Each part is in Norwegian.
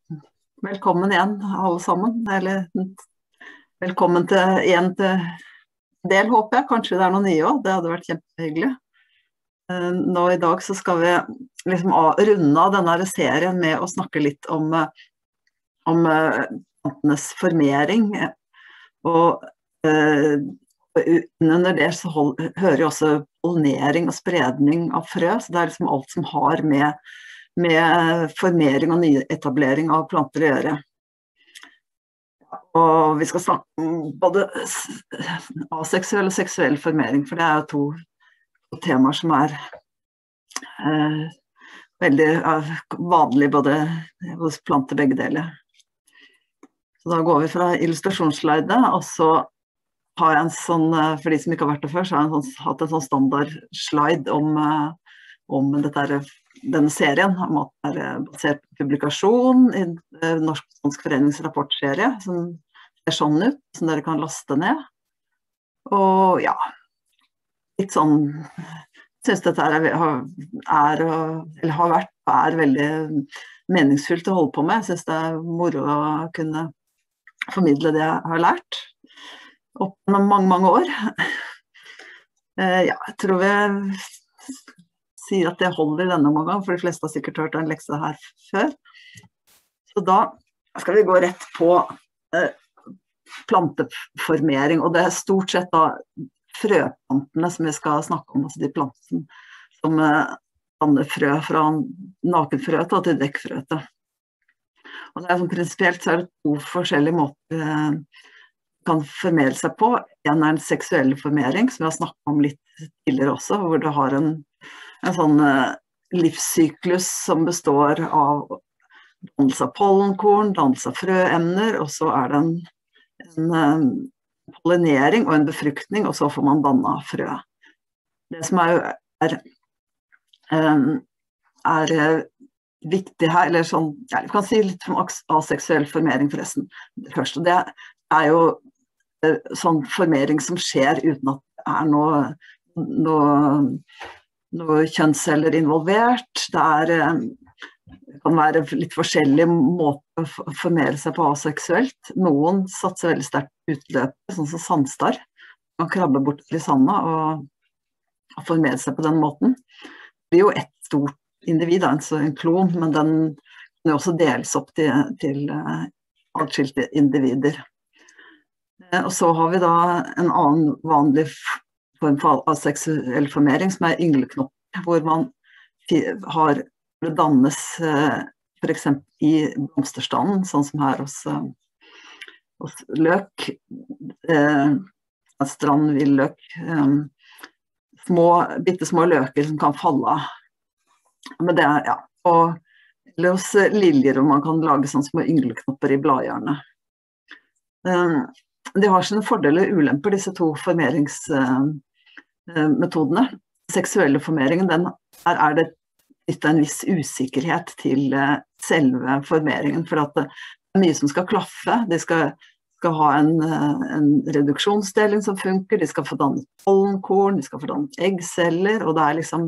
velkommen igjen alle sammen, eller velkommen igjen til del, håper jeg. Kanskje det er noen nye også, det hadde vært kjempehyggelig. Nå i dag så skal vi liksom runde av denne serien med å snakke litt om plantenes formering, og under det så hører jo også pollinering og spredning av frø, så det er liksom alt som har med formering og nyetablering av planter å gjøre. Og vi skal snakke om både aseksuell og seksuell formering, for det er jo to temaer som er veldig vanlig både hos planter begge deler. Så da går vi fra illustrasjonsslide, og så har jeg en sånn, for de som ikke har vært det før, så har jeg hatt en sånn standard slide om denne serien, om at det er basert på publikasjon i Norsk Forenings rapportserie, som ser sånn ut, som dere kan laste ned. Og ja, litt sånn, jeg synes dette har vært og er veldig meningsfullt å holde på med. Jeg synes det er moro å kunne formidle det jeg har lært opp gjennom mange år. Ja, jeg tror vi sier at det holder i denne omgang, for de fleste har sikkert hørt en lekse her før. Så da skal vi gå rett på planteformering, og det er stort sett da frøplantene som vi skal snakke om, altså de plantene som danner frø fra nakenfrø til dekkfrø. Og det er sånn prinsipielt så er det to forskjellige måter kan formere seg på. En er en seksuell formering, som vi har snakket om litt tidligere også, hvor du har en sånn livssyklus som består av dannelse av pollenkorn, dannelse av frøemner, og så er det en pollinering og en befruktning, og så får man dannet frø. Det som er viktig her, eller sånn, ja, vi kan si litt om aseksuell formering forresten. Det første, det er jo sånn formering som skjer uten at det er noe kjønnsceller involvert. Det kan være litt forskjellige måter å formere seg på aseksuelt. Noen satser veldig sterkt utløp, sånn som sandstarr. Man kan krabbe bort i sanda og formere seg på den måten. Det blir jo et stort individ, altså en klon, men den kan jo også deles opp til atskilte individer. Og så har vi da en annen vanlig form for aseksuell formering, som er yngleknopper, hvor det dannes for eksempel i blomsterstanden, sånn som her hos løk, strand, villøk, bittesmå løker som kan falle av. Men det er, ja, eller hos liljer, hvor man kan lage sånne små yngleknopper i bladhjørnet. De har sine fordeler og ulemper, disse to formeringsmetodene. Seksuelle formeringen, er det litt en viss usikkerhet til selve formeringen, for at det er mye som skal klaffe. De skal ha en reduksjonsdeling som funker, de skal få dannet pollenkorn, de skal få dannet eggceller, og det er liksom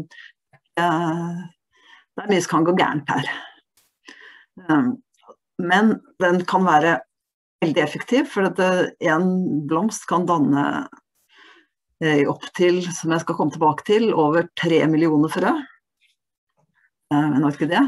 det er mye som kan gå gærent her. Men den kan være veldig effektiv, for at en blomst kan danne opp til, som jeg skal komme tilbake til, over 3 millioner frø. Men var ikke det?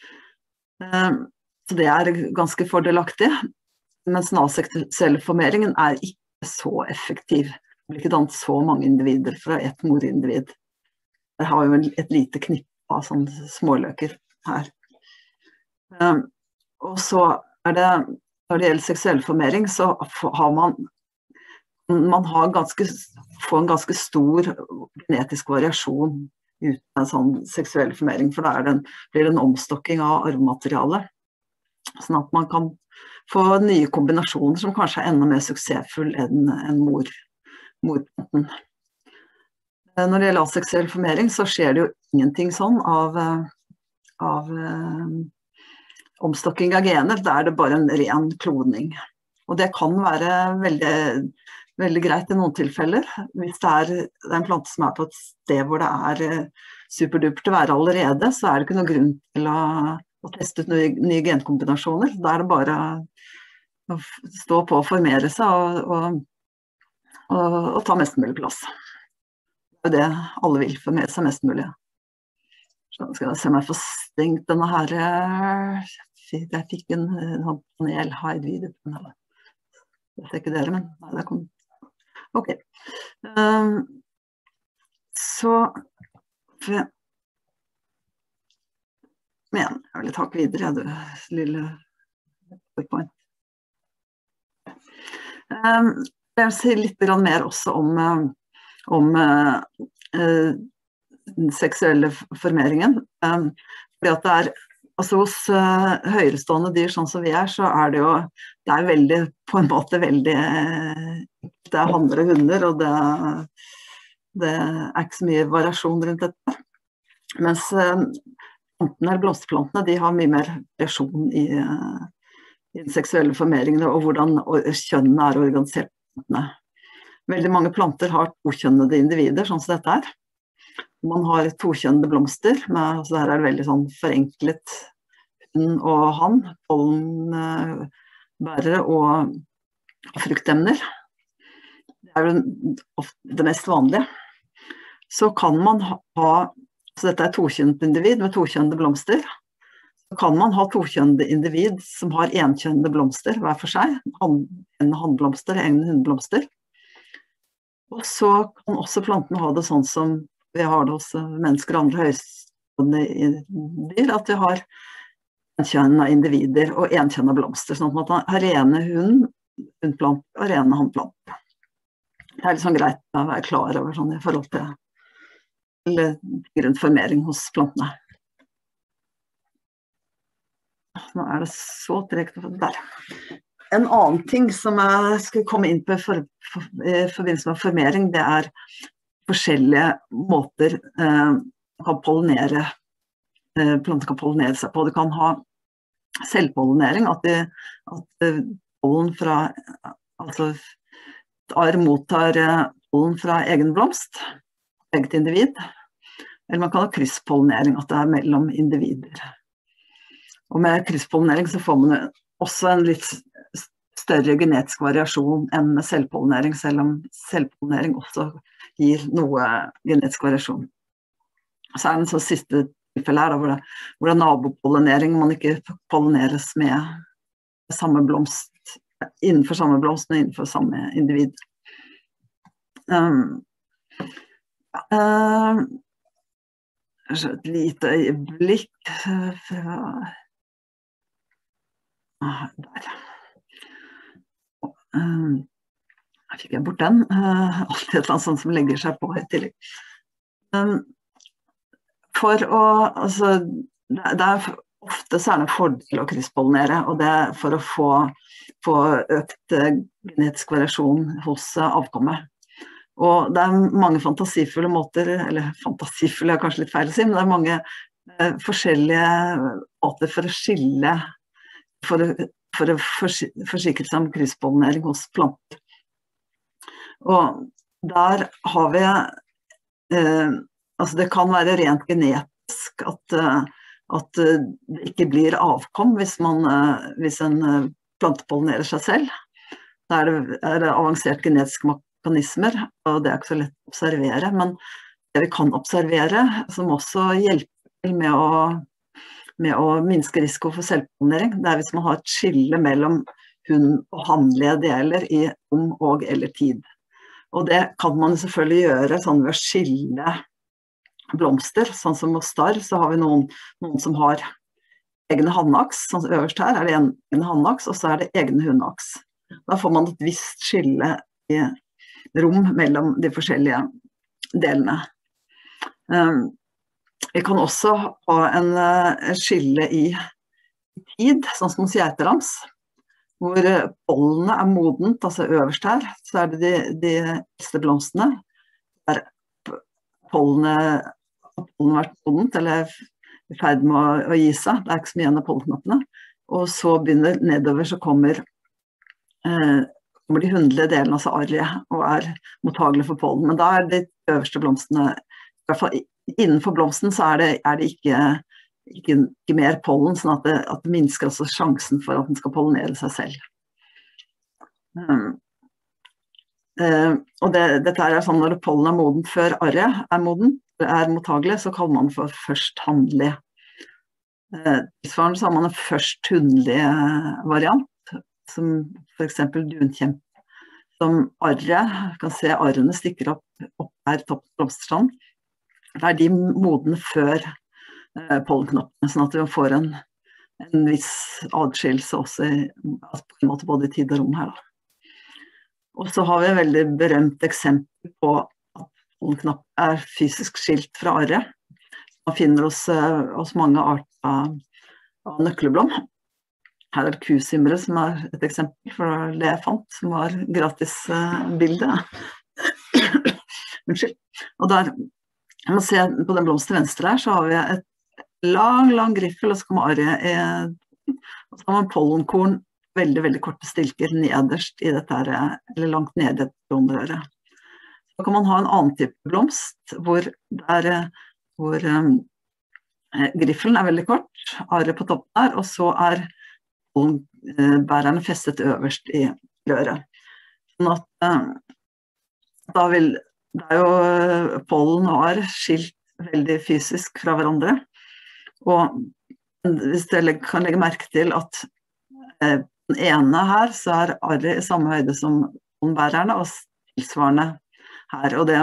Så det er ganske fordelaktig, mens den aseksuelle formeringen er ikke så effektiv. Det blir ikke dannet så mange individer fra et morindivid. Jeg har jo et lite knipp av sånne småløker her. Og så er det, når det gjelder seksuell formering, så har man får en ganske stor genetisk variasjon uten en sånn seksuell formering, for da blir det en omstokking av arvematerialet, sånn at man kan få nye kombinasjoner som kanskje er enda mer suksessfull enn morplanten. Når det gjelder aseksuell formering, så skjer det jo ingenting sånn av omstokking av gener. Da er det bare en ren kloning. Og det kan være veldig, veldig greit i noen tilfeller. Hvis det er en plante som er på et sted hvor det er superdupert å være allerede, så er det ikke noen grunn til å å teste ut nye genkombinasjoner. Da det bare å stå på å formere seg og ta mest mulig plass. Det det alle vil, formere seg mest mulig. Så skal jeg se om jeg får stengt denne her. Jeg fikk en panel hide video på denne. Det ser ikke dere, men nei, det kom. Ok. Så men jeg vil ta videre, du lille PowerPoint. Jeg vil si litt mer også om den seksuelle formeringen. Fordi at det altså hos høyerestående dyr, sånn som vi så det jo, det veldig, på en måte veldig, det hanner og hunder, og det ikke så mye variasjon rundt dette. Mens plantene, eller blomsterplantene, de har mye mer variasjon i den seksuelle formeringen, og hvordan kjønnene organisert. Veldig mange planter har tokjønnede individer, sånn som dette Man har tokjønnede blomster, så her det veldig sånn forenklet hunn og hann, pollenbærere og fruktemner. Det jo ofte det mest vanlige. Så kan man ha, så dette tokjønnet individ med tokjønnede blomster, så kan man ha tokjønnede individ som har enkjønnede blomster hver for seg, en hannblomster, en hunnblomster. Og så kan også plantene ha det sånn som vi har det hos mennesker og andre høyestående dyr, at vi har enkjønnede individer og enkjønnede blomster, sånn at man har rene hunnplanter og rene hannplanter. Det litt sånn greit å være klar over sånn i forhold til grunnformering hos plantene. Nå det så trekt der. En annen ting som jeg skulle komme inn på i forbindelse med formering, det forskjellige måter planter kan pollinere seg på. Du kan ha selvpollinering, at pollen fra, altså et mottar pollen fra egen blomst, eget individ, eller man kan ha krysspollinering, at det mellom individer. Og med krysspollinering så får man også en litt større genetisk variasjon enn med selvpollinering, selv om selvpollinering også gir noe genetisk variasjon. Så det en så siste tilfelle her, hvor det nabopollinering, man ikke pollineres med samme blomst, innenfor samme blomst, men innenfor samme individ. Et lite øyeblikk. Der. Jeg fikk bort den. Alltid et eller annet sånt som legger seg på i tillegg. For å, altså, det ofte så det en fordel å krysspollinere, og det for å få økt genetisk variasjon hos avkommet. Og det mange fantasifulle måter, eller fantasifulle kanskje litt feil å si, men det mange forskjellige måter for å skille, for å forsikre seg om krysspollinering hos planter. Og der har vi, altså det kan være rent genetisk at det ikke blir avkom hvis en plante pollinerer seg selv. Da det avansert genetiske mekanismer, og det ikke så lett å observere, men det vi kan observere, som også hjelper med å minske risiko for selvpollinering, det hvis man har et skille mellom hunn- og hannlige deler i rom og eller tid. Og det kan man selvfølgelig gjøre sånn ved å skille blomster, sånn som hos starr, så har vi noen som har egne hannaks, sånn som øverst her det egen hannaks, og så det egne hunnaks. Da får man et visst skille i rom mellom de forskjellige delene. Vi kan også ha en skille i tid, sånn som hos geiterams, hvor pollene modent, altså øverst her, så det de eldste blomstene, der pollene vært modent, eller i ferd med å gi seg, det ikke så mye igjen av pollenknappene, og så begynner nedover, så kommer de hundelige delene, altså arret, og mottagelige for pollen, men da de øverste blomstene, i hvert fall innenfor blomsten, så det ikke ikke mer pollen, sånn at det minsker også sjansen for at den skal pollinere seg selv. Og dette er sånn når pollen moden før arret moden, mottagelig, så kaller man for først handlig. Tilsvarende så har man en først hundlig variant, som for eksempel dunkjempe, som arret, kan se arrene stikker opp her topp blomsterstand. Da de modne før pollenknappene, sånn at vi får en viss adskillelse også på en måte både i tid og rom her. Og så har vi et veldig berømt eksempel på at pollenknapp fysisk skilt fra arret. Man finner hos mange arter av nøkkelblom. Her det kusymmeret som et eksempel, for det jeg fant, som var gratis bilde. Unnskyld. Og der, jeg må se på den blomsten til venstre her, så har vi et lang griffel, og så kommer arret og så har man pollenkorn, veldig korte stilker nederst i dette her, eller langt nede i et blomrøret. Så kan man ha en annen type blomst, hvor griffelen veldig kort, arret på toppen der, og så pollenbærerne festet øverst i røret. Sånn at da det jo pollen og arr skilt veldig fysisk fra hverandre. Og hvis dere kan legge merke til at den ene her, så arret i samme høyde som pollenbærerne, og tilsvarende her. Og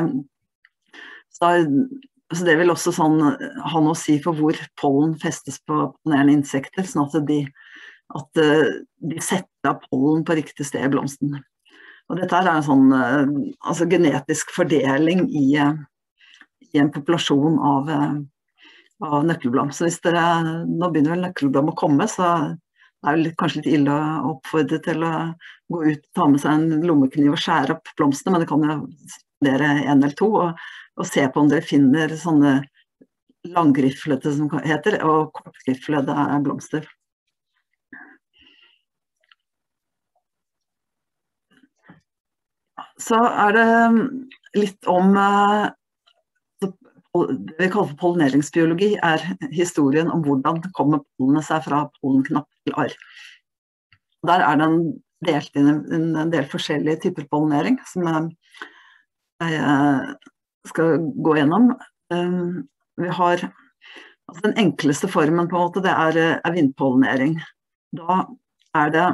så det vil også ha noe å si for hvor pollen festes på pollinerende insekter, sånn at de setter av pollen på riktig sted i blomsten. Og dette en sånn genetisk fordeling i en populasjon av nøkkelblom. Så hvis nå begynner vel nøkkelblom å komme, så det kanskje litt ille å oppfordre til å gå ut, ta med seg en lommekniv og skjære opp blomstene, men det kan jo studere en eller to, og se på om dere finner sånne langgriflete, som heter, og kortgriflede blomster. Så det litt om det vi kaller for pollineringsbiologi, historien om hvordan kommer pollenet seg fra pollenknapp til arr. Der den delt inn en del forskjellige typer pollinering, som jeg skal gå gjennom. Vi har den enkleste formen på en måte, det vindpollinering. Da det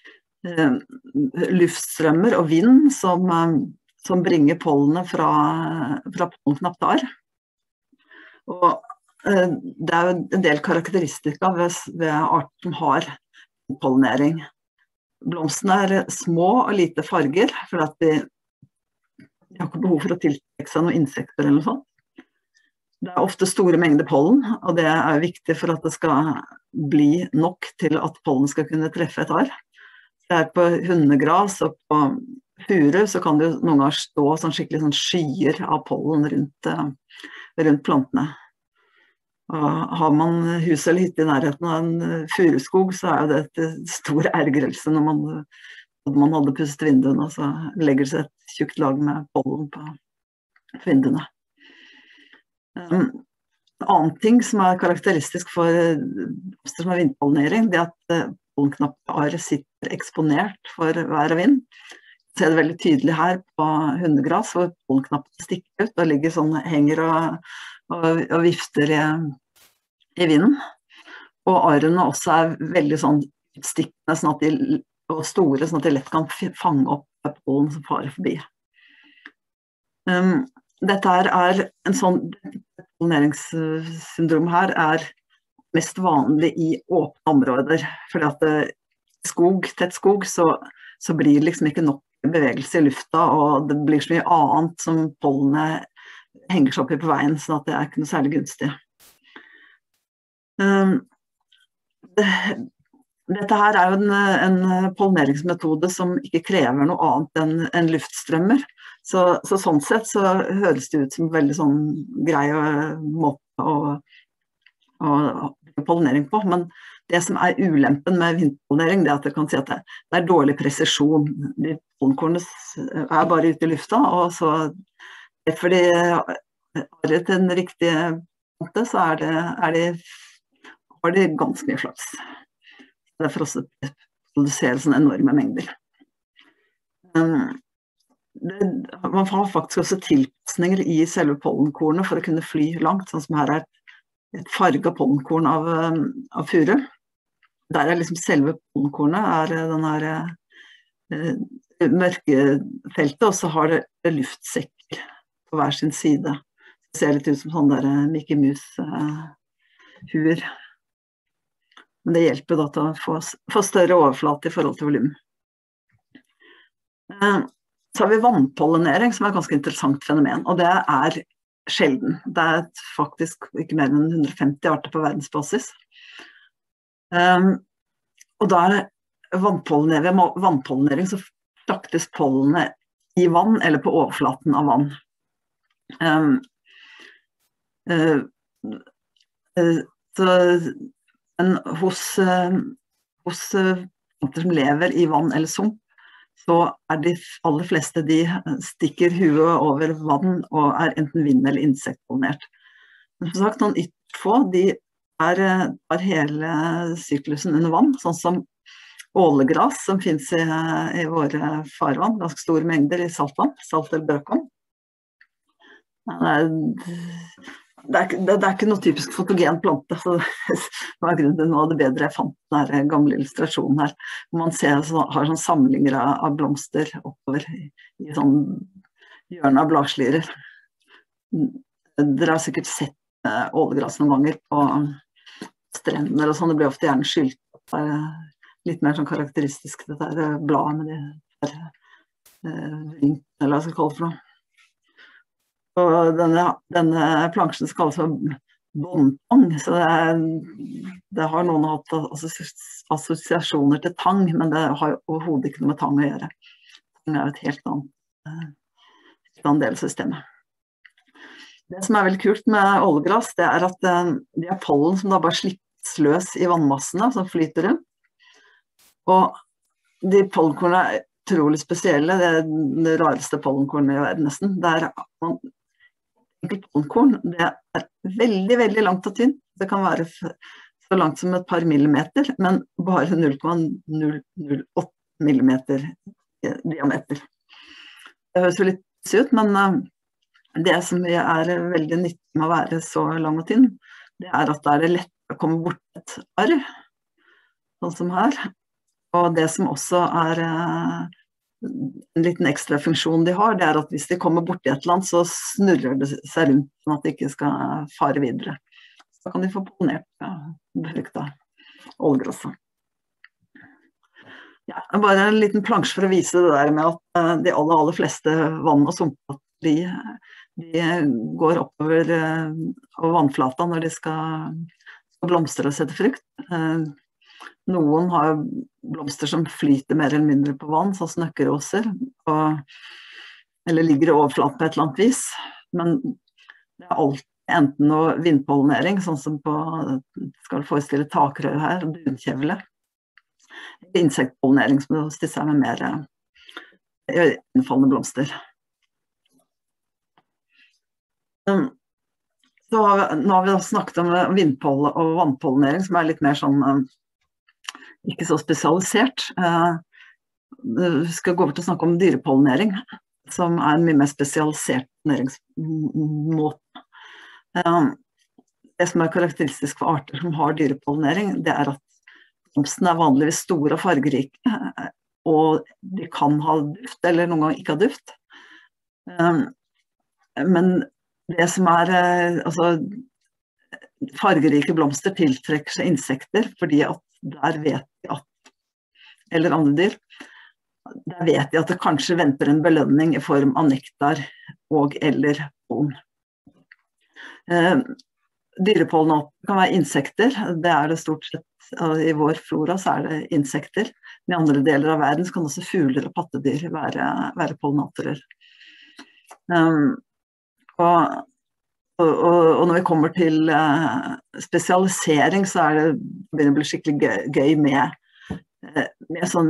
luftstrømmer og vind som bringer pollenet fra pollenknapp til arr. Og det jo en del karakteristika ved arter som har pollinering. Blomstene små og lite farger, for at de har ikke behov for å tiltrekke seg noen insekter eller noe sånt. Det ofte store mengder pollen, og det viktig for at det skal bli nok til at pollen skal kunne treffe et arr. Det på hundegras og på furu, så kan det jo noen ganger stå skikkelig skyer av pollen rundt plantene. Og har man hus eller hytte i nærheten av en furuskog, så det et stor ergrelse når man hadde pusset vinduene, så legger det seg et tjukt lag med pollen på vinduene. En annen ting som karakteristisk for blomster som vindpollinering, det at pollenknapparret sitter eksponert for vær og vind. Vi ser det veldig tydelig her på hundegras, hvor pollenknappene stikker ut og ligger henger og vifter i vinden. Og arrene også veldig utstikkende og store, sånn at de lett kan fange opp pollen som farer forbi. Dette en pollineringssyndrom her mest vanlig i åpne områder, fordi at tett skog, så blir det liksom ikke nok bevegelse i lufta, og det blir så mye annet som pollenet henger seg opp i på veien, sånn at det ikke noe særlig gunstig. Dette her jo en pollineringsmetode som ikke krever noe annet enn luftstrømmer, så sånn sett så høres det ut som en veldig grei måte å pollinering på, men det som ulempen med vindpollinering, det at jeg kan si at det dårlig presisjon. De pollenkornene bare ute i lufta, og så fordi arret til den riktige måte, så de har de ganske mye flaks. Derfor også produserer sånne enorme mengder. Man har faktisk også tilpasninger i selve pollenkornet for å kunne fly langt, sånn som her et farget pollenkorn av furu. Der liksom selve pollenkornet den her mørke feltet, og så har det luftsekker på hver sin side. Det ser litt ut som sånne der Mickey Mouse-huer. Men det hjelper da til å få større overflate i forhold til volum. Så har vi vannpollinering, som et ganske interessant fenomen, og det sjelden. Det faktisk ikke mer enn 150 arter på verdensbasis. Og da vannpollinering, så fraktes pollenet i vann eller på overflaten av vann. Men hos planter som lever i vann eller sump, så de aller fleste de stikker huet over vann og enten vind- eller insektpollinert. Men som sagt, noen ytterst få, de har hele syklusen under vann, sånn som ålegras som finnes i våre farvann, ganske store mengder i saltvann, salt eller brøkvann. Det ikke noe typisk fotogen plante, så det var grunnen til noe av det bedre jeg fant den gamle illustrasjonen her, hvor man har sånn samlinger av blomster oppover i sånn hjørne av bladslirer. Dere har sikkert sett ålegras noen ganger på strender og sånn, det blir ofte gjerne skylt. Det litt mer sånn karakteristisk, dette bladet med de vinkene, eller hva jeg skal kalle det for noe. Og denne plansjen skal kalles for båndtang, så det har noen hatt assosiasjoner til tang, men det har overhodet ikke noe med tang å gjøre. Tang et helt annet del av systemet. Det som veldig kult med ålegras, det at de har pollen som da bare slippes løs i vannmassene, som flyter rundt. Og de pollenkornene utrolig spesielle, det rareste pollenkornet i verden nesten. Pollenkorn, det veldig, veldig langt og tynt. Det kan være så langt som et par millimeter, men bare 0,008 millimeter diameter. Det høres jo litt ut, men det som veldig nyttig med å være så lang og tynn, det at det lettere å komme bort et arr, sånn som her. Og det som også en liten ekstra funksjon de har, det at hvis de kommer bort i et eller annet, så snurrer det seg rundt, sånn at de ikke skal fare videre. Så kan de få pollinert befruktet ålegraset. Ja, bare en liten plansje for å vise det der med at de aller fleste vann- og sumpplater, de går oppover vannflata når de skal blomstre og sette frukt. Noen har blomster som flyter mer eller mindre på vann, sånn som nøkkeroser, eller ligger i overflaten på et eller annet vis. Men det alltid enten noe vindpollinering, sånn som skal forestille takrør her, brunkjevle. Insektpollinering, som hos disse med mer innfallende blomster. Nå har vi snakket om vindpollen og vannpollinering, som litt mer sånn ikke så spesialisert. Vi skal gå over til å snakke om dyrepollinering, som en mye mer spesialisert pollineringsmåte. Det som karakteristisk for arter som har dyrepollinering, det at blomstene vanligvis store og fargerike, og de kan ha duft, eller noen ganger ikke ha duft. Men det som altså, fargerike blomster tiltrekker seg insekter, fordi at der vet de eller andre dyr, der vet de at det kanskje venter en belønning i form av nektar og eller pollen. Dyrepollinatorer kan være insekter, det det stort sett, i vår flora så det insekter. I andre deler av verden kan også fugler og pattedyr være pollinatorer. Og når vi kommer til spesialisering, så det begynner å bli skikkelig gøy med sånn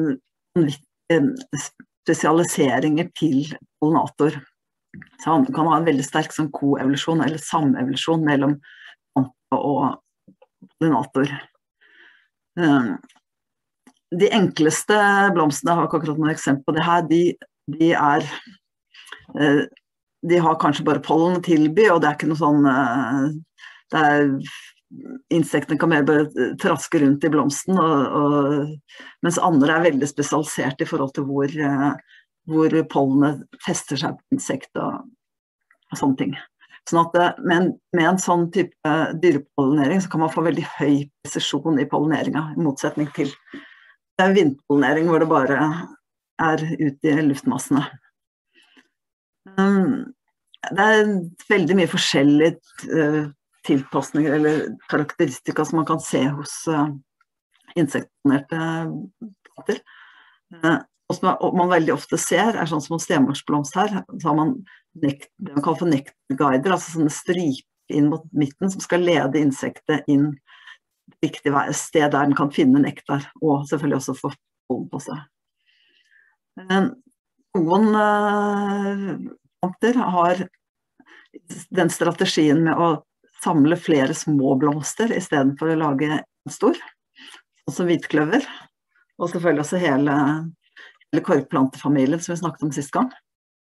spesialiseringer til pollinator. Så han kan ha en veldig sterk sånn koevolusjon eller samevolusjon mellom plante pollinator. De enkleste blomstene, jeg har ikke akkurat noen eksempel på det her, de har kanskje bare pollen å tilby, og det ikke noe sånn, insektene kan mer bare traske rundt i blomsten, mens andre veldig spesialisert i forhold til hvor pollenet fester seg på insekt og sånne ting. Sånn at med en sånn type dyrepollinering så kan man få veldig høy presisjon i pollineringen, i motsetning til vindpollinering hvor det bare ute i luftmassene. Det veldig mye forskjellige tilpasninger eller karakteristika som man kan se hos insektpollinerte planter. Og som man veldig ofte ser sånn som hos stemorsblomst her, så har man det man kaller for nektarguider, altså sånne striper inn mot midten som skal lede insektet inn riktig sted der den kan finne nektar, og selvfølgelig også få pollen på seg. Noen planter har den strategien med å samle flere små blomster i stedet for å lage en stor, sånn som hvitkløver, og selvfølgelig også hele korkplantefamilien som vi snakket om sist gang.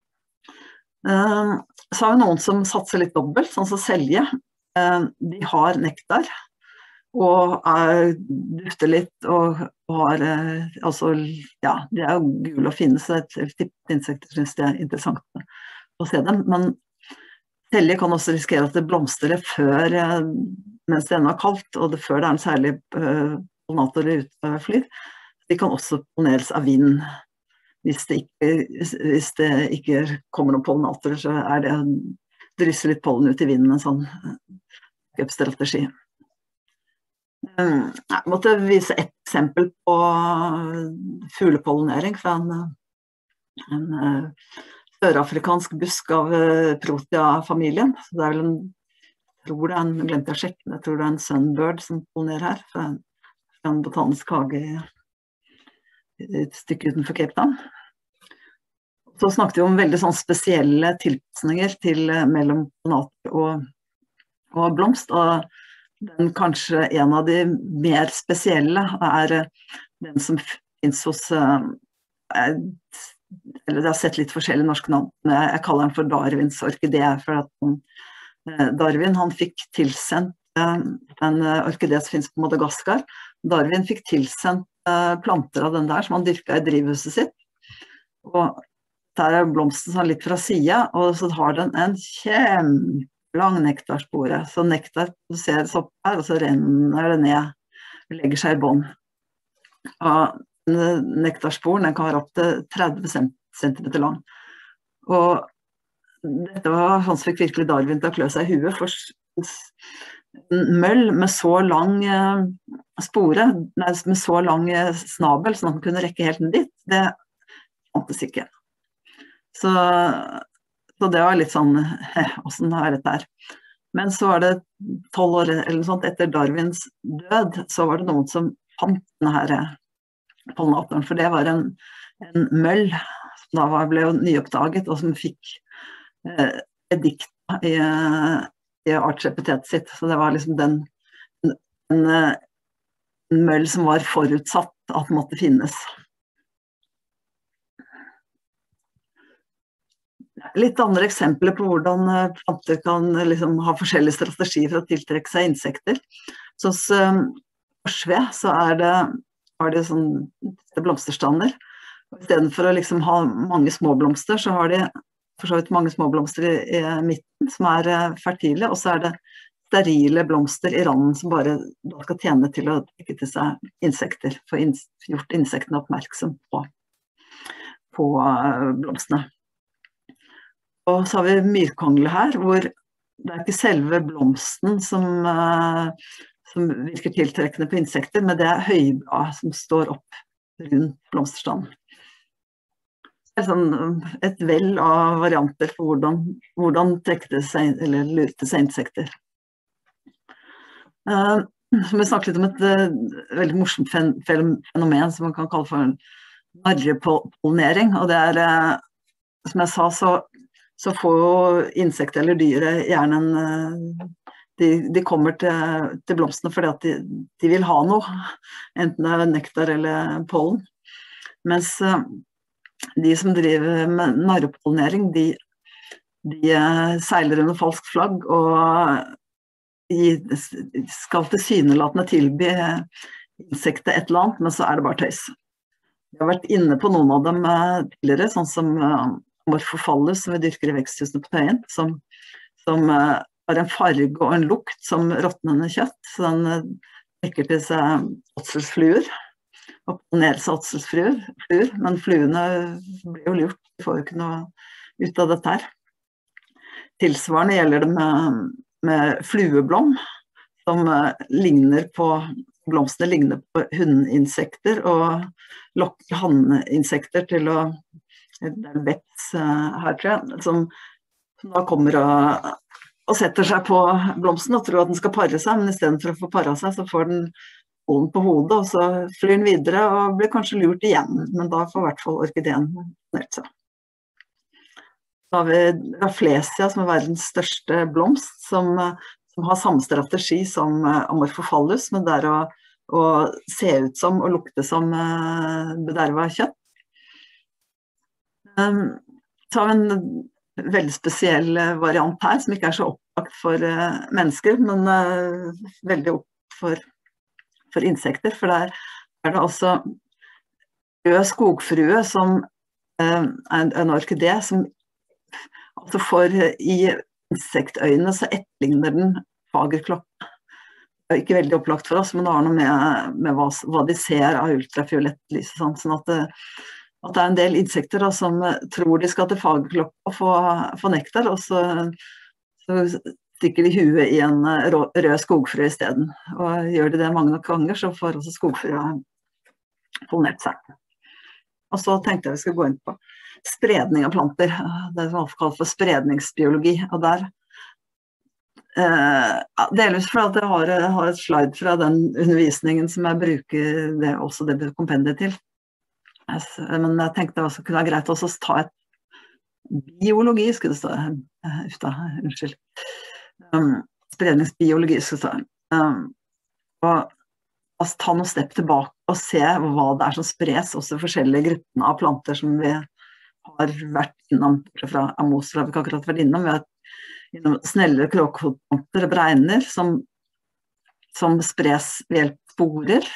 Så har vi noen som satser litt dobbelt, sånn som selje. De har nektar, og dufter litt, og har, altså, ja, de jo gule og fine, så et tippet insekter synes det interessant å se dem, men selje kan også risikere at det blomstrer før, mens det ennå kaldt, og før det en særlig pollinator utflyr. De kan også pollineres av vind. Hvis det ikke kommer noen pollinatorer, så det å drysse litt pollen ut i vinden en sånn strategi. Jeg måtte vise et eksempel på fuglepollinering fra en sørafrikansk busk av Protea-familien. Så det vel glemte jeg å sjekke, jeg tror det en sunbird som pollinerer her, fra en botanisk hage et stykke utenfor Cape Town. Så snakket vi om veldig sånn spesielle tilpasninger mellom pollinator og blomst, og kanskje en av de mer spesielle den som finnes hos, eller jeg har sett litt forskjellige norske navn, jeg kaller den for Darwins orkidé, for at Darwin han fikk tilsendt en orkidé som finnes på Madagaskar. Darwin fikk tilsendt planter av den der som han dyrket i drivhuset sitt, og der blomsten sånn litt fra siden, og så har den en kjempelang nektarspore, så nektar produseres opp her, og så renner det ned, legger seg i bånd. Og nektarsporen den kan være opp til 30 centimeter lang, og dette var sånn som fikk virkelig Darwin til å klø seg i huet, for en møll med så lang spore, med så lang snabel, sånn at den kunne rekke helt ned dit, det fantes ikke. Så det var litt sånn, hvordan dette her. Men så var det 12 år eller noe sånt etter Darwins død, så var det noen som fant denne her pollinatoren, for det var en møll som da ble jo nyoppdaget, og som fikk edikt i artsepitetet sitt, så det var liksom en møll som var forutsatt at måtte finnes. Litt andre eksempler på hvordan planter kan liksom ha forskjellige strategier for å tiltrekke seg insekter. Så hos korsved så det sånn blomsterstander. I stedet for å liksom ha mange små blomster, så har de for så vidt mange små blomster i midten som fertile, og så det sterile blomster i randen som bare da skal tjene til å trekke til seg insekter, for gjort insektene oppmerksom på blomstene. Og så har vi myrkongle her, hvor det ikke selve blomsten som virker tiltrekkende på insekter, men det høyblad som står opp rundt blomsterstanden. Et vell av varianter for hvordan trekke det seg, eller lure til seg insekter. Vi snakket litt om et veldig morsomt fenomen som man kan kalle for narrepollinering, og det som jeg sa, så får jo insekter eller dyret gjerne de kommer til blomstene fordi at de vil ha noe, enten det nektar eller pollen. Mens de som driver med narrepollinering, de seiler under falsk flagg og skal tilsynelatende tilby insekter et eller annet, men så det bare tøys. Vi har vært inne på noen av dem tidligere, sånn som Amorphophallus, som vi dyrker i veksthusene på Tøyen, som har en farge og en lukt som råtnende kjøtt, så den dekker til seg åtselsfluer, og pollinerer seg åtselsfluer, men fluene blir jo lurt, de får jo ikke noe ut av dette her. Tilsvarende gjelder det med flueblom, som blomstene ligner på hunninsekter, og lokker hanninsekter til å, det veps her tror jeg, som da kommer og setter seg på blomsten og tror at den skal pare seg, men i stedet for å få paret seg, så får den pollen på hodet, og så flyr den videre og blir kanskje lurt igjen, men da får i hvert fall orkideen nødt seg. Så har vi Rafflesia, som verdens største blomst, som har samme strategi som Amorphophallus, men det å se ut som og lukte som bedervet kjøtt. Så har vi en veldig spesiell variant her, som ikke så opplagt for mennesker, men veldig opplagt for insekter, for der det også rød skogfrue, som en orkidé, som altså i insektøynene så etterligner den fagerklokke. Det ikke veldig opplagt for oss, men det har noe med hva de ser av ultrafiolett lys, sånn at det en del insekter da, som tror de skal til fagerklokka og få nektar, og så stikker de huet i en rød skogfrø i stedet. Og gjør de det mange nok ganger, så får også skogfrøa pollinert seg. Og så tenkte jeg vi skulle gå inn på spredning av planter. Det som er kalt for spredningsbiologi. Og der, delvis for at jeg har et slide fra den undervisningen som jeg bruker også det kompendiet til. Men jeg tenkte også kunne være greit også å ta et biologi, skulle det stå, unnskyld. Spredningsbiologi, skulle det stå. Og ta noen step tilbake og se hva det som spres, også forskjellige gruppene av planter som vi har vært innom, fra Amos, har vi ikke akkurat vært innom. Vi har vært innom snelle kråkhodplanter og bregner, som spres ved hjelp av sporer.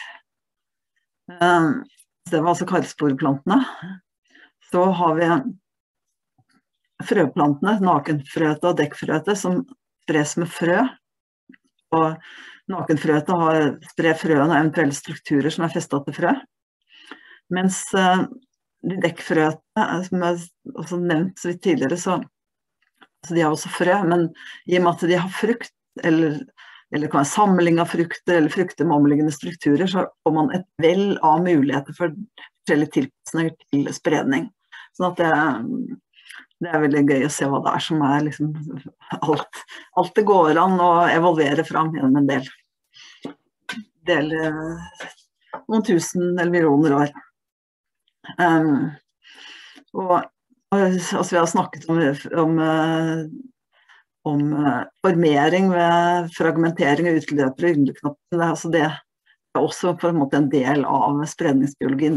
Det var altså karsporeplantene. Så har vi frøplantene, nakenfrøete og dekkfrøete, som spres med frø. Og nakenfrøete sprer frøene og eventuelle strukturer som festet til frø. Mens de dekkfrøete, som jeg også nevnt så vidt tidligere, så de har også frø, men i og med at de har frukt, eller kan være samling av frukter, eller frukter med omliggende strukturer, så får man et vell av muligheter for forskjellige tilpasninger til spredning. Sånn at det veldig gøy å se hva det som liksom alt det går an å evolvere fram gjennom en del noen tusen eller millioner år. Og altså vi har snakket om formering ved fragmentering og utløpere i underknoppen. Det også på en måte en del av spredningsbiologien.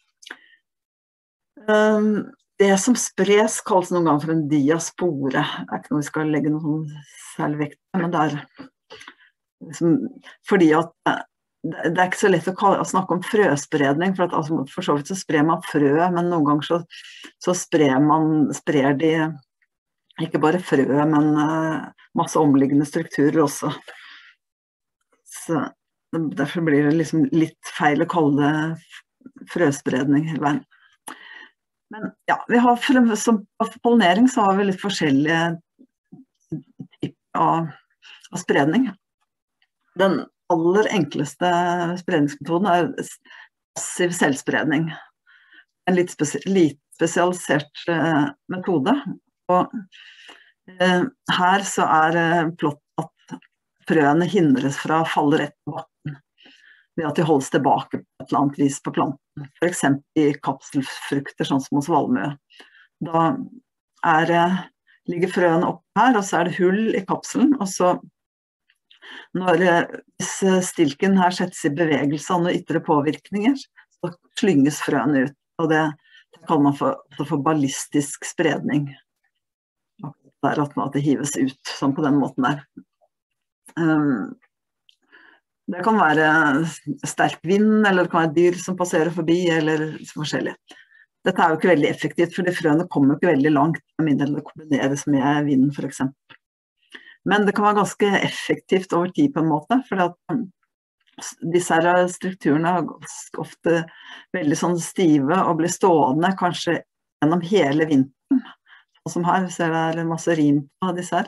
Det som spres kalles noen ganger for en diaspore. Det ikke noe vi skal legge noen særlig vekt på, men det liksom, fordi at det ikke så lett å snakke om frøspredning, for så vidt så sprer man frø, men noen ganger så sprer de ikke bare frø, men masse omliggende strukturer også. Så derfor blir det liksom litt feil å kalle det frøspredning hele veien. Men ja, som pollinering så har vi litt forskjellige typer av spredning. Den aller enkleste spredningsmetoden passiv selvspredning. En litt spesialisert metode. Og her så plott at frøene hindres fra å falle rett på bakken, ved at de holdes tilbake på et eller annet vis på planten. For eksempel i kapselfrukter, sånn som hos valmø. Da ligger frøene oppe her, og så det hull i kapselen, og så Hvis stilken her settes i bevegelse av noen ytre påvirkninger, så slynges frøene ut, og det kaller man for ballistisk spredning. Det at det hives ut, sånn på den måten der. Det kan være sterk vind, eller det kan være dyr som passerer forbi, eller forskjellig. Dette jo ikke veldig effektivt, for de frøene kommer ikke veldig langt, med mindre det kombineres med vind, for eksempel. Men det kan være ganske effektivt over tid på en måte, for disse strukturene ofte veldig sånn stive og blir stående kanskje gjennom hele vinteren. Sånn som her, vi ser det masse rim på disse her.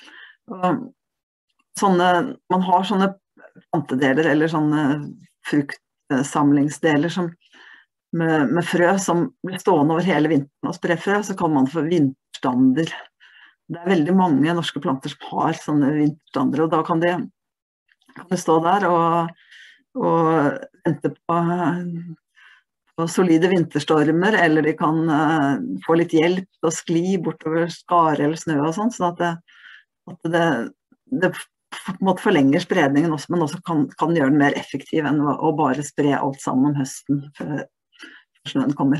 Man har sånne plantedeler eller sånne fruktsamlingsdeler med frø som blir stående over hele vinteren og sprer frø, så kaller man det for vinterstander. Det veldig mange norske planter som har sånne vinterstander, og da kan de stå der og vente på solide vinterstormer, eller de kan få litt hjelp til å skli bortover skare eller snø og sånn, sånn at det på en måte forlenger spredningen også, men også kan gjøre den mer effektiv enn å bare spre alt sammen om høsten før snøen kommer.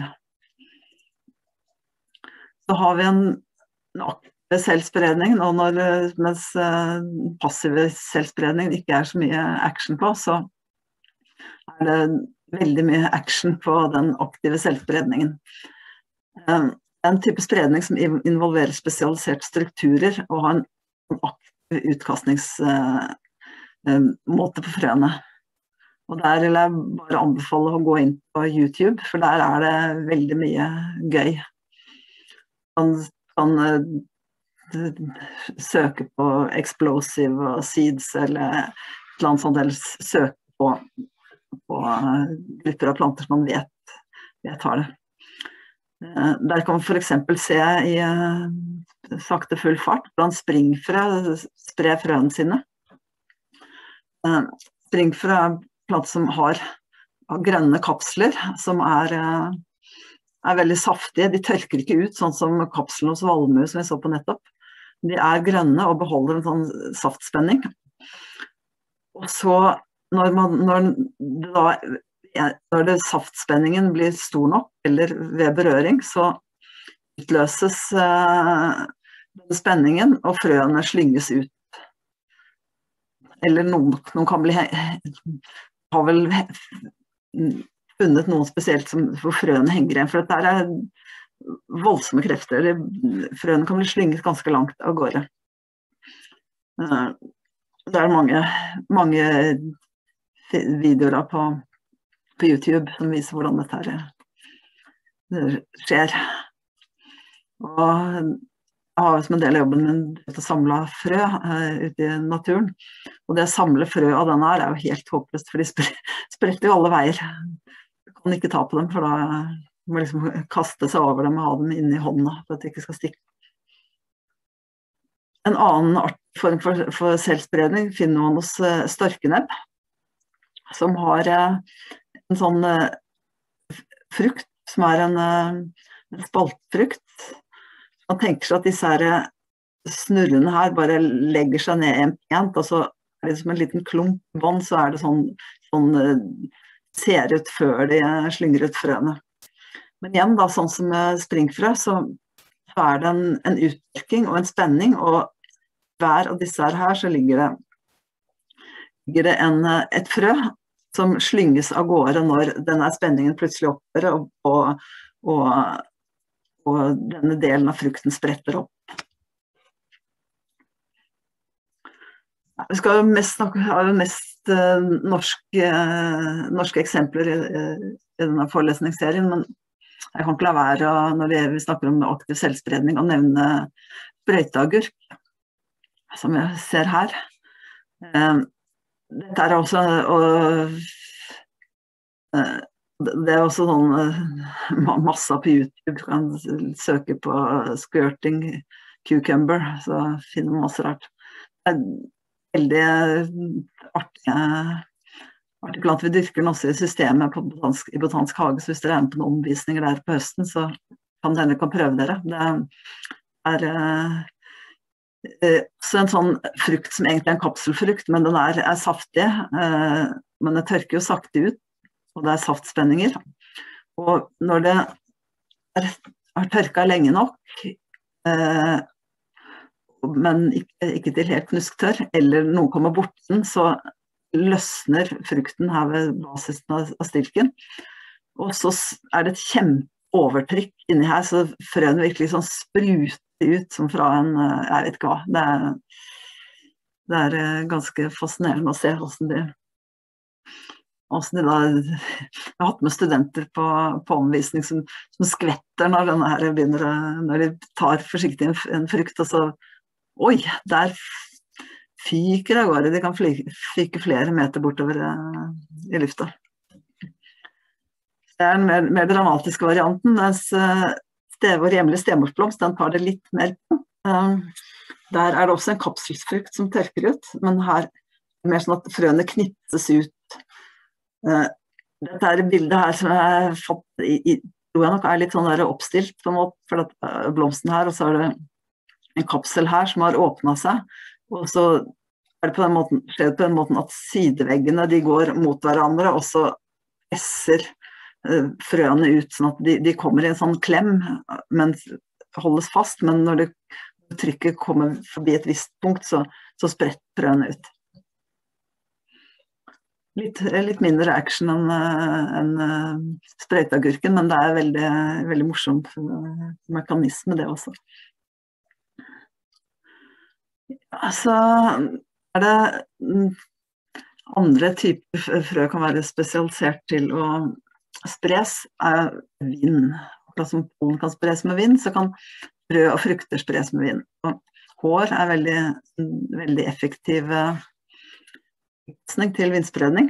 Så har vi en aktiv selvspredning, og mens passive selvspredning ikke så mye action på, så det veldig mye action på den aktive selvspredningen. En type spredning som involverer spesialiserte strukturer og har en aktiv utkastningsmåte på frøene. Og der vil jeg bare anbefale å gå inn på YouTube, for der det veldig mye gøy. Man kan søke på explosive seeds eller et eller annet sånt, eller søke på grupper av planter som man vet har det. Der kan man for eksempel se i sakte full fart hvordan springfrø sprer frøene sine. Springfrø planter som har grønne kapsler, som veldig saftige. De tørker ikke ut, sånn som kapselen hos valmue som vi så på nettopp. De grønne og beholder en sånn saftspenning. Og så når saftspenningen blir stor nok, eller ved berøring, så utløses denne spenningen, og frøene slynges ut. Eller noen kan har vel funnet noe spesielt hvor frøene henger igjen, for dette voldsomme krefter. Frøene kan bli slynget ganske langt av gårde. Det mange videoer på YouTube som viser hvordan dette skjer. Og jeg har som en del av jobben min å samle frø ute i naturen. Og det å samle frø av denne jo helt håpløst, for de spretter jo alle veier. Du kan ikke ta på dem, for da må liksom kaste seg over dem og ha dem inne i hånda for at de ikke skal stikke. En annen form for selvspredning finner man hos storkenebb, som har en sånn frukt som en spaltfrukt. Man tenker seg at disse snurrene her bare legger seg ned i en pent, og så det som en liten klump vann, så det sånn ser ut før de slynger ut frøene. Men igjen da, sånn som med springfrø, så det en uttørking og en spenning, og hver av disse her så ligger det et frø som slynges av gårde når denne spenningen plutselig opphører, og denne delen av frukten spretter opp. Vi skal jo mest norske eksempler i denne forelesningsserien, men jeg kan ikke la være, når vi snakker om aktiv selvspredning, å nevne sprøyteagurk, som jeg ser her. Dette også, det også sånn masse på YouTube. Du kan søke på squirting cucumber, så finner man masse rart. Det veldig artig plant. Vi dyrker den også i systemet i Botanisk hage, så hvis dere med på noen omvisninger der på høsten, så kan dere prøve dere. Det Så en sånn frukt som egentlig en kapselfrukt, men den er saftig, men det tørker jo sakte ut, og det saftspenninger. Og når det har tørket lenge nok, men ikke til helt knusktørr, eller noen kommer bort den, så løsner frukten her ved basisen av stilken. Og så det et kjempeovertrykk inni her, så frøene virkelig sånn spruter ut som fra en, jeg vet ikke hva. Det ganske fascinerende å se hvordan de da, jeg har hatt med studenter på omvisning som skvetter når denne her begynner, når de tar forsiktig en frukt, og så, oi, der fyker av gårde, de kan fyke flere meter bortover i lufta. Det den mer dramatiske varianten, mens vår hjemlige stemorsblomst, den tar det litt mer på. Der det også en kapselsfrukt som tørker ut, men her mer sånn at frøene knipses ut. Dette bildet her som jeg fått tror jeg nok litt sånn der oppstilt på en måte, for blomsten her, og så det en kapsel her som har åpnet seg, og så det på den måten, skjer det på den måten at sideveggene de går mot hverandre, og så presser frøene ut, sånn at de kommer i en sånn klem, men holdes fast, men når trykket kommer forbi et visst punkt, så spretter frøene ut. Litt mindre action enn sprøyteagurken, men det veldig, veldig morsomt mekanisme det også. Så det andre typer frø kan være spesialisert til å spres vind. Akkurat som pollen kan spres med vind, så kan frø og frukter spres med vind. Og hår veldig, veldig effektiv til vindspredning.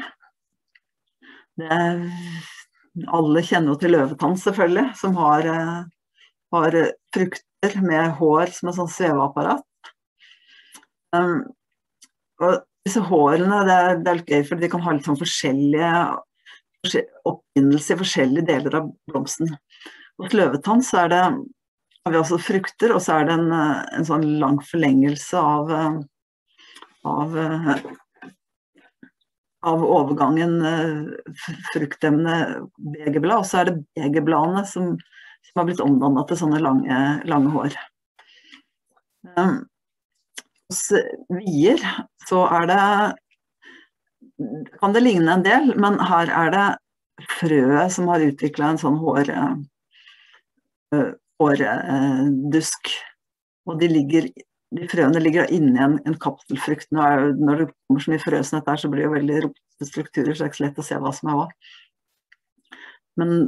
Alle kjenner jo til løvetann selvfølgelig, som har frukter med hår som en sånn sveveapparat. Og disse hårene, det litt gøy, for de kan ha litt sånn forskjellige oppbindelse i forskjellige deler av blomsten. Hos løvetann så har vi også frukter, og så det en sånn lang forlengelse av overgangen fruktevne begerblad, og så det begerbladene som har blitt omdannet til sånne lange hår. Hos vier så kan det ligne en del, men her det frøet som har utviklet en sånn hårdusk, og de frøene ligger inni en kapselfrukt. Når det kommer så mye frø som dette, så blir det jo veldig robuste strukturer, så det ikke så lett å se hva som hva. Men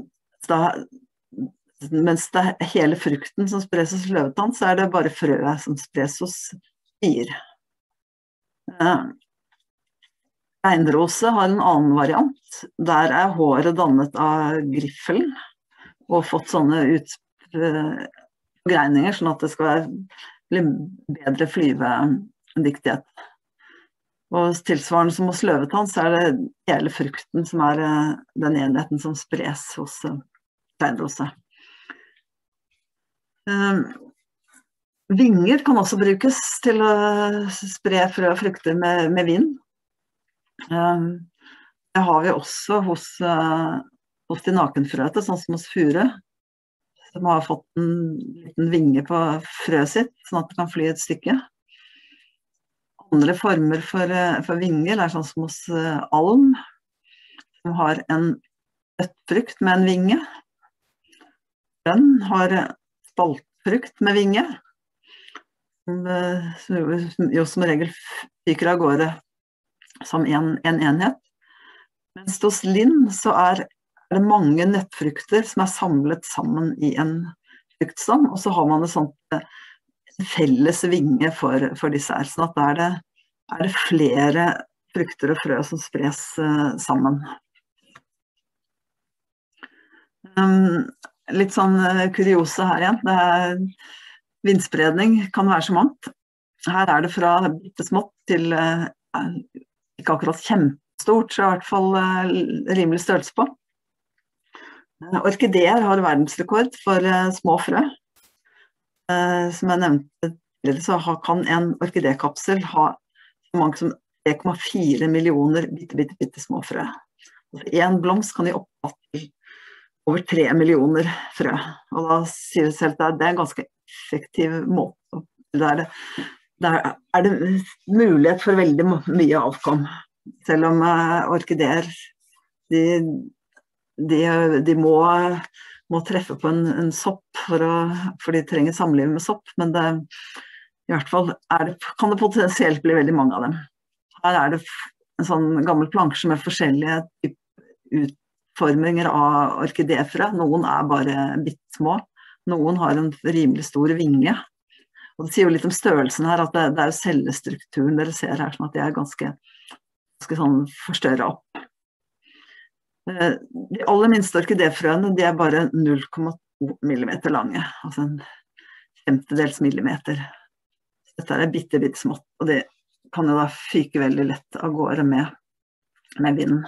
mens det hele frukten som spres hos løvetann, så det bare frøet som spres hos bier. Reinrose har en annen variant. Der håret dannet av griffelen og fått sånne utgreininger, sånn at det skal bli bedre flyvedyktighet. Og tilsvarende som hos løvetann, så det hele frukten som den enheten som spres hos reinrose. Vinger kan også brukes til å spre frø og frukter med vind. Det har vi også hos de nakenfrøete, sånn som hos fure, som har fått en liten vinge på frøet sitt, sånn at det kan fly et stykke. Andre former for vinger sånn som hos alm, som har en nøttfrukt med en vinge. Den har spaltfrukt med vinge, som jo som regel fyker av gårde som en enhet. Mens hos lind så det mange nøttfrukter som samlet sammen i en fruktstam, og så har man en felles vinge for disse her, sånn at det flere frukter og frø som spres sammen. Litt sånn kuriose her igjen, vindspredning kan være så mangt. Her det fra bittesmått til ikke akkurat kjempestort, så i hvert fall rimelig størrelse på. Orkideer har verdensrekord for små frø. Som jeg nevnte så kan en orkidekapsel ha så mange som 3,4 millioner bitte små frø. En blomst kan gi opphav til over 3 millioner frø. Og da sier det selv at det en ganske effektiv måte. Der det mulighet for veldig mye avkom. Selv om orkideer, de må treffe på en sopp for de trenger samliv med sopp, men i hvert fall kan det potensielt bli veldig mange av dem. Her det en sånn gammel plansje med forskjellige utforminger av orkidefrø. Noen bare bittsmå, noen har en rimelig stor vinge. Og det sier jo litt om størrelsen her, at det jo cellestrukturen dere ser her, sånn at de ganske sånn forstørret opp. De aller minste orkidefrøene, de bare 0,2 millimeter lange, altså en 50-dels millimeter. Dette bitte smått, og det kan jo da fyke veldig lett av gårde med vinden.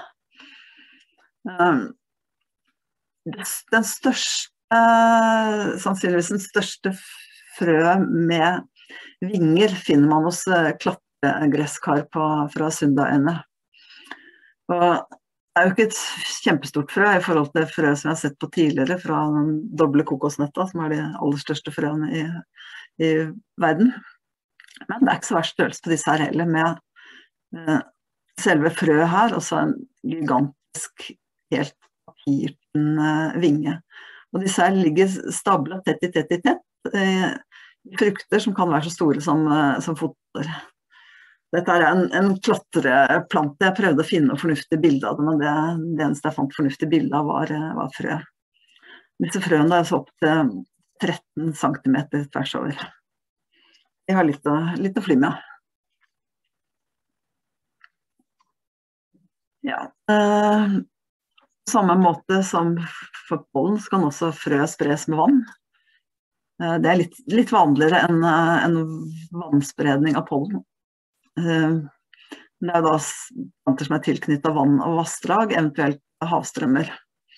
Den største, sannsynligvis den største frø med vinger finner man hos klatregresskar fra Sundaøyene. Og det jo ikke et kjempestort frø i forhold til frø som jeg har sett på tidligere fra den doble kokosnetta, som de aller største frøene i verden. Men det ikke så verst størrelse på disse her heller, med selve frøet her, og så en gigantisk, helt papirten vinge. Og disse her ligger stablet tett i tett, frukter som kan være så store som fotballer. Dette en klatreplante. Jeg prøvde å finne noe fornuftig bilde av det, men det eneste jeg fant fornuftig bilde av var frø. Disse frøene så opp til 13 cm tvers over. De har litt å fly med. Ja, på samme måte som for pollen så kan også frø spres med vann. Det litt vanligere enn vannspredning av pollen. Det da planter som tilknyttet vann og vassdrag, eventuelt havstrømmer.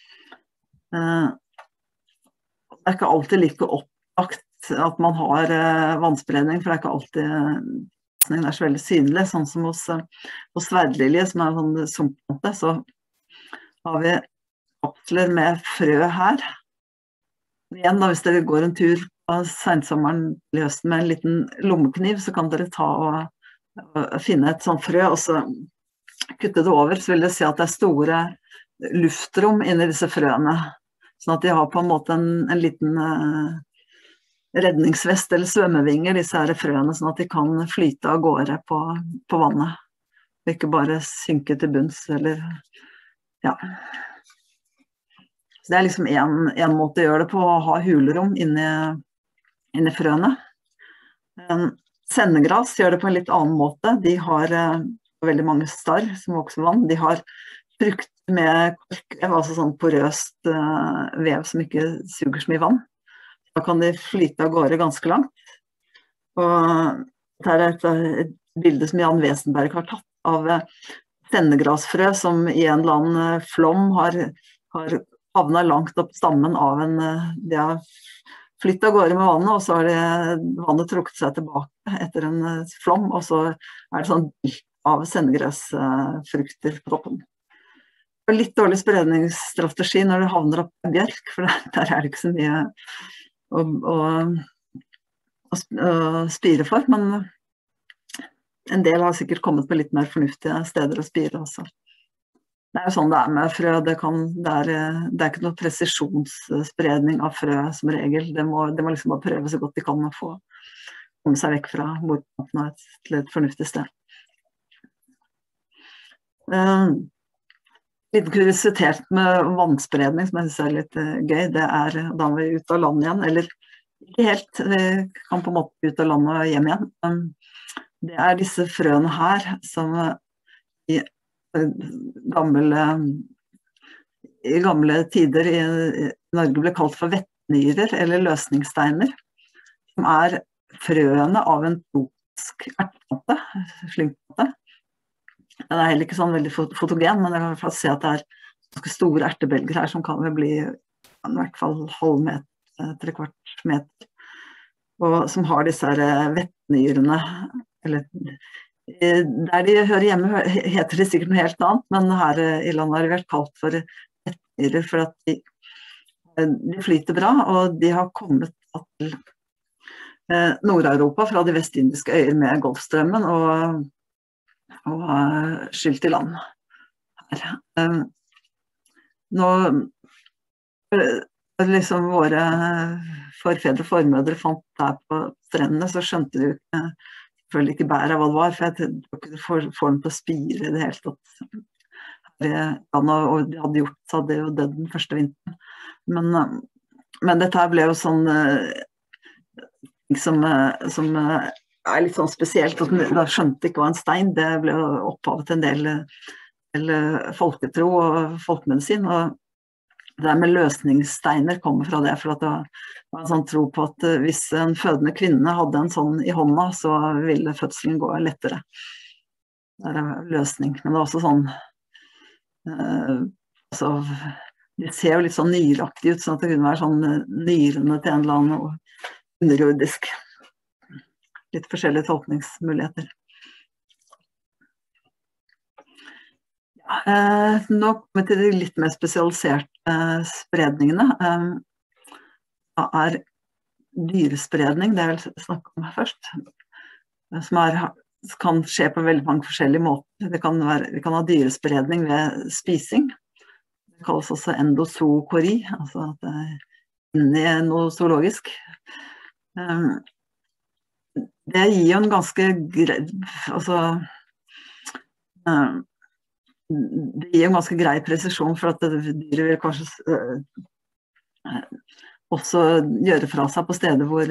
Det ikke alltid like opplagt at man har vannspredning, for det ikke alltid den så veldig synlig, sånn som hos sverdlilje, som en sånn sumpplante, så har vi kapsler med frø her. Igjen da, hvis dere går en tur på sensommeren til høsten med en liten lommekniv, så kan dere ta og finne et sånt frø, og så kutte det over, så vil dere se at det store luftrom inni disse frøene, sånn at de har på en måte en liten redningsvest eller svømmevinger, disse her frøene, sånn at de kan flyte av gårde på vannet, og ikke bare synke til bunns, eller, ja. Så det liksom en måte å gjøre det på, å ha hulrom inni frøene. Sennegras gjør det på en litt annen måte. De har veldig mange starr som vokser vann. De har frukt med korkvev, altså sånn porøst vev som ikke suger så mye vann. Da kan de flyte av gårde ganske langt. Og dette et bilde som Jan Wesenberg har tatt av sennegrasfrø som i en eller annen flom har havnet langt opp stammen av de har flyttet av gårde med vannet, og så har vannet trukket seg tilbake etter en flom, og så det sånn bilt av sennegrasfrukter på toppen. Det litt dårlig spredningsstrategi når det havner opp i bjørk, for der det ikke så mye å spire for, men en del har sikkert kommet på litt mer fornuftige steder å spire også. Det jo sånn det med frø, det ikke noe presisjonsspredning av frø som regel. Det må liksom bare prøve så godt de kan å komme seg vekk fra morplanten til et fornuftig sted. Litt kuriositet med vannspredning, som jeg synes litt gøy, det da er vi ute av land igjen, eller ikke helt, vi kan på en måte ut av land og hjem igjen. Det disse frøene her, som i gamle tider i Norge ble kalt for vettnyrer eller løsningssteiner, som frøene av en tropisk erteplante, slyngplante. Den heller ikke sånn veldig fotogen, men jeg vil se at det ganske store ertebelger her som kan bli i hvert fall halv meter, 3/4 meter. og som har disse her vettnyrene, eller der de hører hjemme heter det sikkert noe helt annet, men her i landet har de vært kalt for vettnyrer, for at de flyter bra, og de har kommet til Nord-Europa fra de vestindiske øyer med Golfstrømmen og skylt i land her. Nå liksom våre forfedre og formødre fant der på strendene, så skjønte de jo selvfølgelig ikke bæret hva det var, for jeg tror ikke du får dem til å spire i det hele tatt. Og de hadde gjort, så hadde de jo dødd den første vinteren. Men dette her ble jo sånn som litt sånn spesielt, at da skjønte ikke hva en stein, det ble jo opphavet til en del folketro og folkemedisin, og det der med løsningssteiner kommer fra det, for at det var en sånn tro på at hvis en fødende kvinne hadde en sånn i hånda, så ville fødselen gå lettere. Det er en løsning, men det er også sånn, altså, de ser jo litt sånn nyraktig ut, sånn at det kunne være sånn nyrene til en eller annen underjordisk. Litt forskjellige tolkningsmuligheter. Nå kommer vi til de litt mer spesialiserte spredningene. Det dyrespredning, det jeg vil snakke om her først, som kan skje på veldig mange forskjellige måter. Vi kan ha dyrespredning ved spising. Det kalles også endozookori, altså at det inni noe zoologisk. Det gir jo en ganske det gir en ganske grei presisjon, for at dyret vil kanskje også gjøre fra seg på steder hvor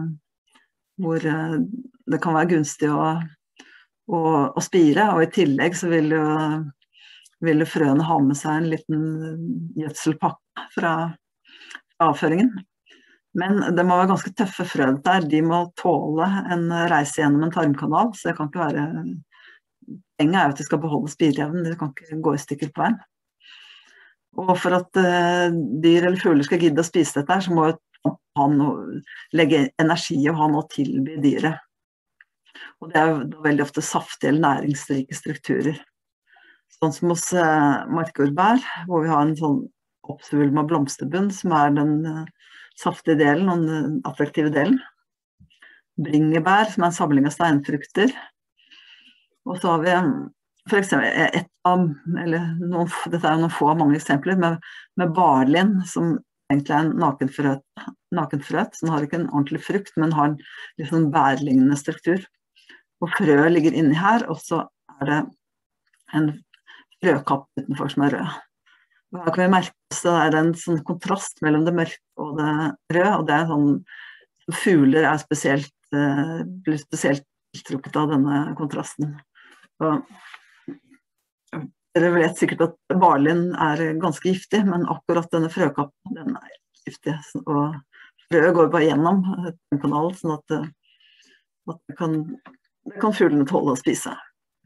det kan være gunstig å spire, og i tillegg så vil jo frøene ha med seg en liten gjødselpakke fra avføringen. Men det må være ganske tøffe frø der, de må tåle en reise gjennom en tarmkanal, så det kan ikke være... Poenget er jo at de skal beholde spireevnen, de kan ikke gå i stykker på veien. Og for at dyr eller fugler skal gidde å spise dette her, så må han legge energi og ha noe å tilby dyret. Og det er jo veldig ofte saftige eller næringsrike strukturer. Sånn som hos markjordbær, hvor vi har en sånn oppsvulma blomsterbunn, som er den saftige delen og den attraktive delen. Bringebær, som er en samling av steinfrukter. Og så har vi for eksempel dette er jo noen få av mange eksempler, med barlin, som egentlig er en nakenfrøt, som har ikke en ordentlig frukt, men har en litt sånn bærlignende struktur. Og frøet ligger inni her, og så er det en frøkapp utenfor som er rød. Og her kan vi merke oss det er en sånn kontrast mellom det mørke og det røde, og det er sånn, fugler blir spesielt tiltrukket av denne kontrasten. Og dere vet sikkert at barlin er ganske giftig, men akkurat denne frøkappen, den er giftig, og frøet går bare gjennom en kanal, sånn at det kan fuglene tåle å spise.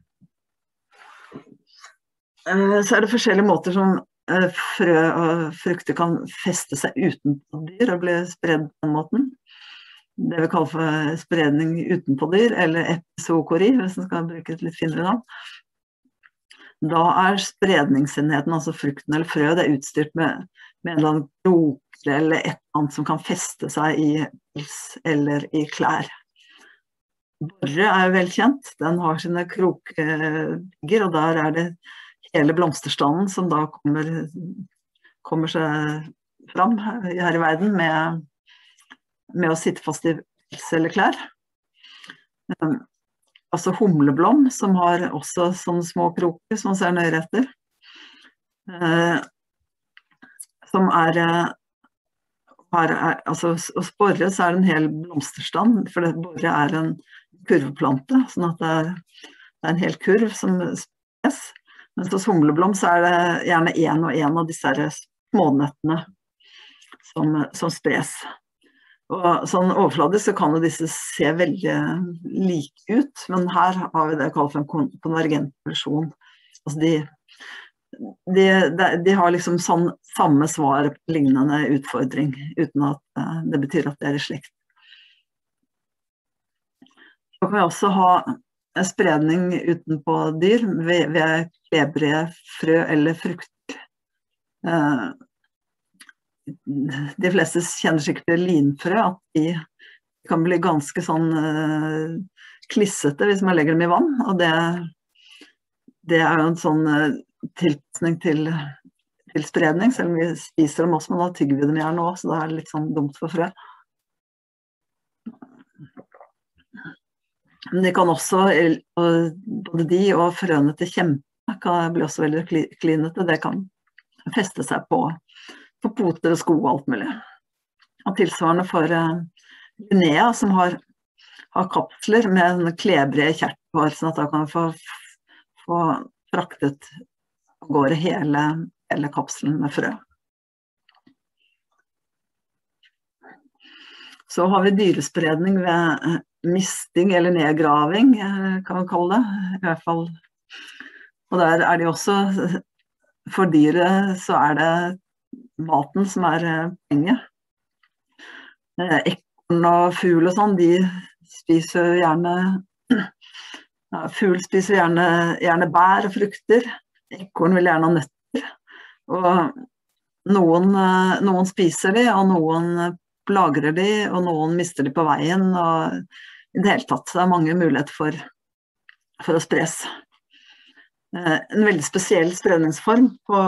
Så er det forskjellige måter som frø og frukter kan feste seg utenpå dyr og bli spredd på den måten. Det vi kaller for spredning utenpå dyr, eller epizookori, hvis man skal bruke et litt finere navn. Da er spredningsenheten, altså frukten eller frø, det er utstyrt med en eller annen kroker eller et eller annet som kan feste seg i pels eller i klær. Borre er jo velkjent, den har sine krokbygger, og der er det hele blomsterstanden som da kommer seg fram her i verden med å sitte fast i pels eller klær. Altså humleblom, som har også sånne små kroker, som man ser nøyere etter. Som altså hos borre så er det en hel blomsterstand, for borre er en kurvplante, sånn at det er en hel kurv som spres. Mens hos humleblom så er det gjerne en og en av disse smånøttene som spres. Og sånn overfladisk så kan jo disse se veldig like ut, men her har vi det kalt for en konvergent evolusjon. Altså de har liksom samme svar på lignende utfordring, uten at det betyr at det er i slekt. Så kan vi også ha en spredning utenpå dyr ved klebrige frø eller frukt. De fleste kjenner sikkert til linfrø, at de kan bli ganske sånn klissete hvis man legger dem i vann, og det jo en sånn tilpasning til spredning, selv om vi spiser dem også, men da tygger vi dem gjerne også, så det litt sånn dumt for frø. Men de kan også, både de og frøene til kjempe kan bli også veldig klinete, det kan feste seg på poter og sko og alt mulig. Og tilsvarende for Linnea, som har kapsler med klebrige kjertler, sånn at da kan få fraktet av gårde hele kapselen med frø. Så har vi dyrespredning ved misting eller nedgraving, kan man kalle det, i hvert fall. Og der de også, for dyret så det maten som penger. Ekorn og fugl og sånn, de spiser gjerne, fugl spiser gjerne bær og frukter, ekorn vil gjerne ha nøtter, og noen spiser de, og noen lagrer de, og noen mister de på veien, og i det hele tatt, det mange muligheter for å spres. En veldig spesiell spredningsform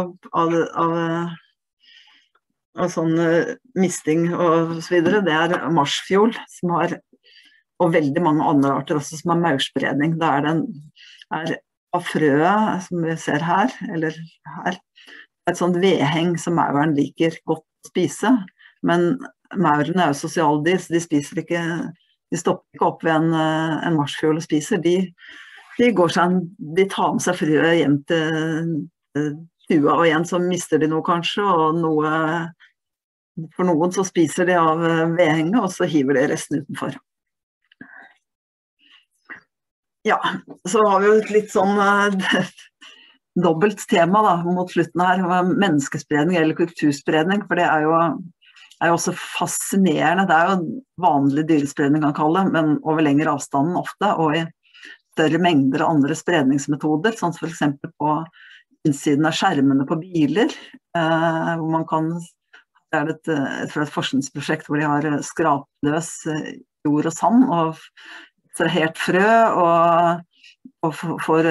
av sånn misting og så videre, det marsfjol, som har, og veldig mange andre arter også, som har maurspredning. Da det av frøet, som vi ser her, eller her, et sånt vedheng som mauren liker godt å spise, men maurene jo sosialdyr, så de spiser ikke, de stopper ikke opp ved en marsfjol og spiser, de tar med seg frøet hjem til tua, og igjen så mister de noe kanskje, og for noen så spiser de av vedhenget, og så hiver de resten utenfor. Ja, så har vi jo et litt sånn dobbelt tema da, mot slutten her, menneskespredning eller kulturspredning, for det jo også fascinerende. Det jo vanlig dyrespredning kan kalle det, men over lengre avstanden ofte, og i større mengder av andre spredningsmetoder, sånn for eksempel på innsiden av skjermene på biler, hvor man kan, det et forskningsprosjekt hvor de har skrapløs jord og sand, og helt frø, og får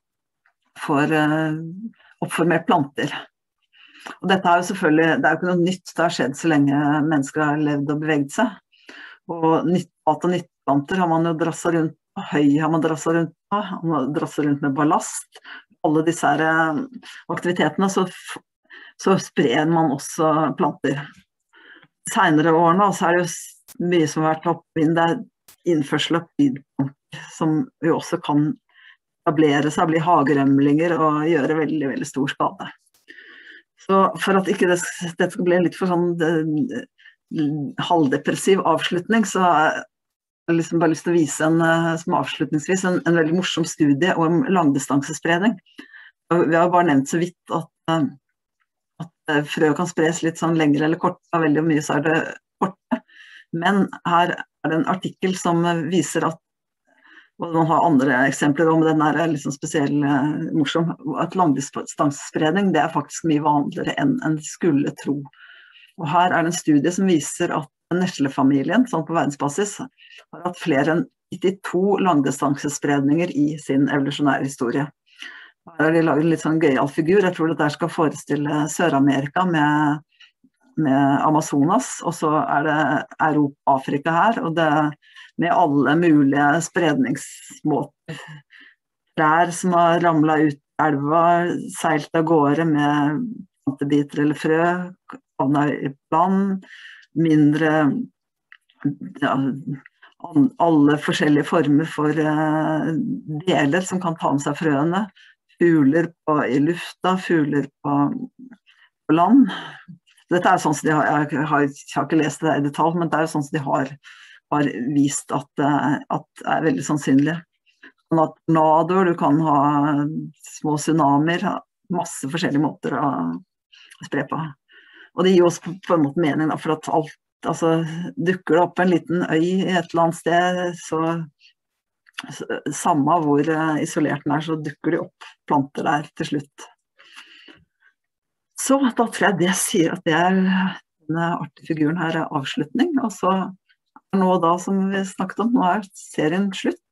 oppformert planter. Og dette jo selvfølgelig, det jo ikke noe nytt, det har skjedd så lenge mennesker har levd og beveget seg. Og mat- og nytteplanter har man jo drasset rundt på, høy har man drasset rundt på, man har drasset rundt med ballast. Alle disse her aktivitetene, så sprer man også planter. Senere årene så det jo mye som har vært oppinn, det innførsel av prydplanter, som jo også kan etablere seg, bli hagerømlinger og gjøre veldig, veldig stor skade. Så for at ikke det skal bli en litt for sånn halvdepressiv avslutning, så jeg liksom bare lyst til å vise som avslutningsvis en veldig morsom studie om langdistansespredning. Vi har bare nevnt så vidt at frø kan spres litt sånn lengre eller kortere, veldig mye så det korte. Men her det en artikkel som viser at, og man har andre eksempler om den litt sånn spesiell morsom, at langdistansespredning det faktisk mye vanligere enn skulle tro. Og her det en studie som viser at Nestle-familien, sånn på verdensbasis, har hatt flere enn 92 langdistansespredninger i sin evolusjonære historie. Her har de laget en litt sånn gøyal figur. Jeg tror det der skal forestille Sør-Amerika med Amazonas, og så det Europa, Afrika her, og det med alle mulige spredningsmåter. Trær som har ramlet ut elva, seilt av gårde med plantebiter eller frø, havnet i land, mindre, ja, alle forskjellige former for deler som kan ta med seg frøene, fugler i lufta, fugler på land. Dette sånn som de har, jeg har ikke lest det i detalj, men det jo sånn som de har vist at veldig sannsynlig. Sånn at tornadoer, du kan ha små tsunamier, masse forskjellige måter å spre på. Og det gir oss på en måte mening, for at alt, altså dukker det opp en liten øy i et eller annet sted, så samme hvor isolert den så dukker de opp planter der til slutt. Så da tror jeg det sier at denne artige figuren her avslutning, og så nå da som vi snakket om, nå serien slutt.